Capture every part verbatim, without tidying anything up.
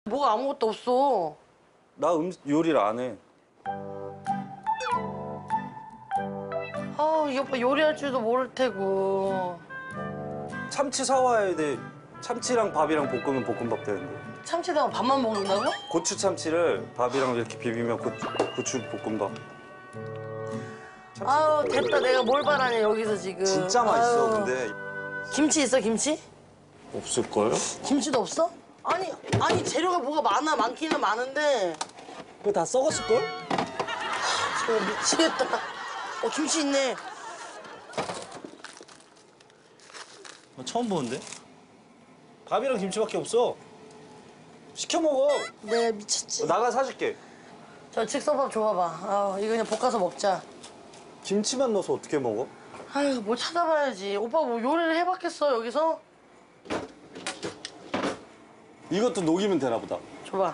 뭐가 아무것도 없어. 나 음, 요리를 안 해. 아, 이 오빠 요리할 줄도 모를 테고. 참치 사와야 돼. 참치랑 밥이랑 볶으면 볶음밥 되는데. 참치다가 밥만 먹는다고? 고추 참치를 밥이랑 이렇게 비비면 고추, 고추 볶음밥. 아우, 됐다. 내가 뭘 바라냐, 여기서 지금. 진짜 맛있어, 아유. 근데. 김치 있어, 김치? 없을걸? 김치도 없어? 아니, 아니, 재료가 뭐가 많아. 많기는 많은데. 그거 다 썩었을걸? 저거 미치겠다. 어, 김치 있네. 처음 보는데? 밥이랑 김치밖에 없어. 시켜 먹어. 네, 미쳤지. 나가 사줄게. 저 즉석밥 줘봐봐. 아, 이거 그냥 볶아서 먹자. 김치만 넣어서 어떻게 먹어? 아유, 뭐 찾아봐야지. 오빠 뭐 요리를 해봤겠어, 여기서? 이것도 녹이면 되나 보다. 줘봐.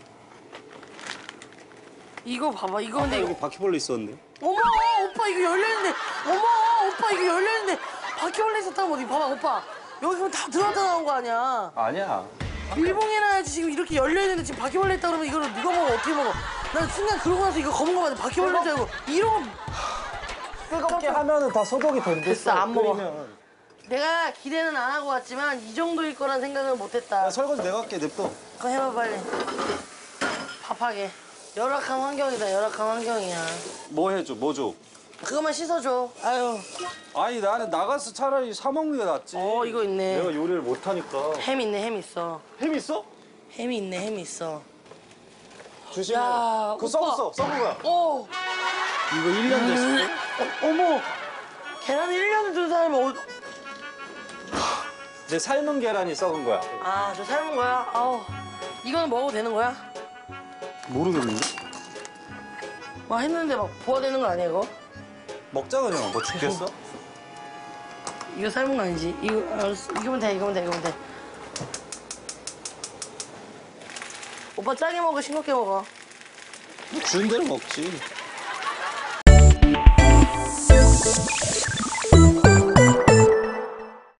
이거 봐봐, 이거 근데. 여기 바퀴벌레 있었는데. 어머, 오빠 이거 열려있는데. 어머, 오빠 이거 열려있는데. 바퀴벌레 있었다고 어디 봐봐, 오빠. 여기 그럼 다 들어갔다 나온 거 아니야. 아니야. 밀봉해놔야지. 지금 이렇게 열려있는데 지금 바퀴벌레 있다 그러면 이거를 누가 먹어, 어떻게 먹어. 난 순간 그러고 나서 이거 검은 거 봤는데 바퀴벌레인 줄 알고 이러고. 뜨겁게 하면은 다 소독이 된댔어. 됐어, 안 먹어. 끓이면. 내가 기대는 안 하고 왔지만 이 정도일 거란 생각은 못했다. 야, 설거지 내가 할게, 냅둬. 그거 해봐, 빨리. 밥하게. 열악한 환경이다, 열악한 환경이야. 뭐 해줘, 뭐 줘? 그것만 씻어줘. 아유. 아니, 나는 나가서 차라리 사 먹는 게 낫지. 어, 이거 있네. 내가 요리를 못하니까. 햄 있네, 햄 있어. 햄 있어? 햄이 있네, 햄 있어. 조심해. 야, 그거 오빠. 썩었어, 썩은 거야. 어. 이거 일 년 됐어. 어, 어머. 계란을 일 년을 둔 사람이 어... 내 삶은 계란이 썩은 거야. 아, 저 삶은 거야? 아우. 이거는 먹어도 되는 거야? 모르겠는데? 와, 했는데 막 부화되는 거 아니야, 이거? 먹자 그냥. 뭐 죽겠어? 이거 삶은 거 아니지? 이거, 알았어. 이거면 돼, 이거면 돼, 이거면 돼. 오빠 짜게 먹어, 싱겁게 먹어? 뭐 주는 대로 먹지.